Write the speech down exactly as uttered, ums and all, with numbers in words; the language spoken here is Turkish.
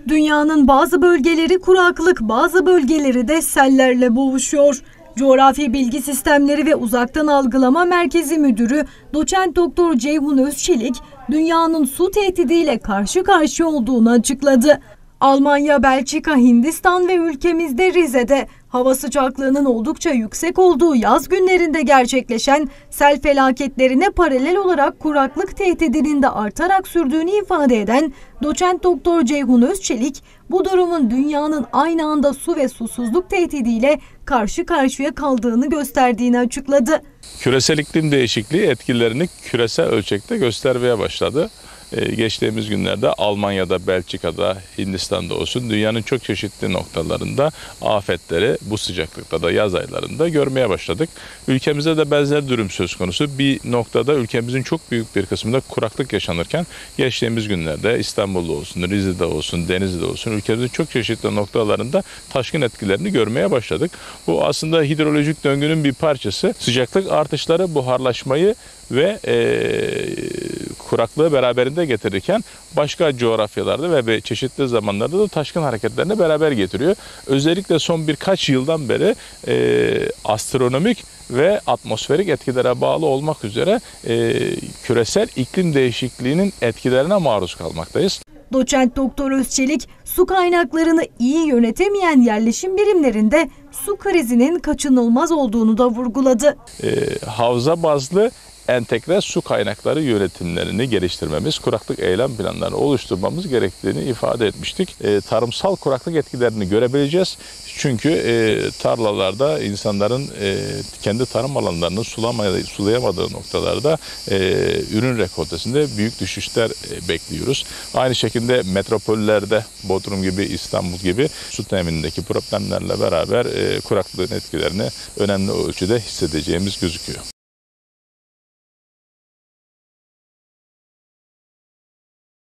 Dünyanın bazı bölgeleri kuraklık, bazı bölgeleri de sellerle boğuşuyor. Coğrafi Bilgi Sistemleri ve Uzaktan Algılama Merkezi Müdürü Doçent Doktor Ceyhun Özçelik, dünyanın su tehdidiyle karşı karşıya olduğunu açıkladı. Almanya, Belçika, Hindistan ve ülkemizde Rize'de hava sıcaklığının oldukça yüksek olduğu yaz günlerinde gerçekleşen sel felaketlerine paralel olarak kuraklık tehdidinin de artarak sürdüğünü ifade eden Doçent Doktor Ceyhun Özçelik, bu durumun dünyanın aynı anda su ve susuzluk tehdidiyle karşı karşıya kaldığını gösterdiğini açıkladı. Küresel iklim değişikliği etkilerini küresel ölçekte göstermeye başladı. Ee, geçtiğimiz günlerde Almanya'da, Belçika'da, Hindistan'da olsun dünyanın çok çeşitli noktalarında afetleri bu sıcaklıkta da yaz aylarında görmeye başladık. Ülkemizde de benzer durum söz konusu. Bir noktada ülkemizin çok büyük bir kısmında kuraklık yaşanırken geçtiğimiz günlerde İstanbul'da olsun, Rize'de olsun, Denizli'de olsun ülkemizin çok çeşitli noktalarında taşkın etkilerini görmeye başladık. Bu aslında hidrolojik döngünün bir parçası. Sıcaklık artışları buharlaşmayı ve e, kuraklığı beraberinde getirirken başka coğrafyalarda ve çeşitli zamanlarda da taşkın hareketlerini beraber getiriyor. Özellikle son birkaç yıldan beri e, astronomik ve atmosferik etkilere bağlı olmak üzere e, küresel iklim değişikliğinin etkilerine maruz kalmaktayız. Doçent Doktor Özçelik, su kaynaklarını iyi yönetemeyen yerleşim birimlerinde su krizinin kaçınılmaz olduğunu da vurguladı. E, havza bazlı entegre su kaynakları yönetimlerini geliştirmemiz, kuraklık eylem planlarını oluşturmamız gerektiğini ifade etmiştik. E, tarımsal kuraklık etkilerini görebileceğiz. Çünkü e, tarlalarda insanların e, kendi tarım alanlarını sulamaya, sulayamadığı noktalarda e, ürün rekoltesinde büyük düşüşler e, bekliyoruz. Aynı şekilde metropollerde Bodrum gibi, İstanbul gibi su teminindeki problemlerle beraber e, kuraklığın etkilerini önemli ölçüde hissedeceğimiz gözüküyor.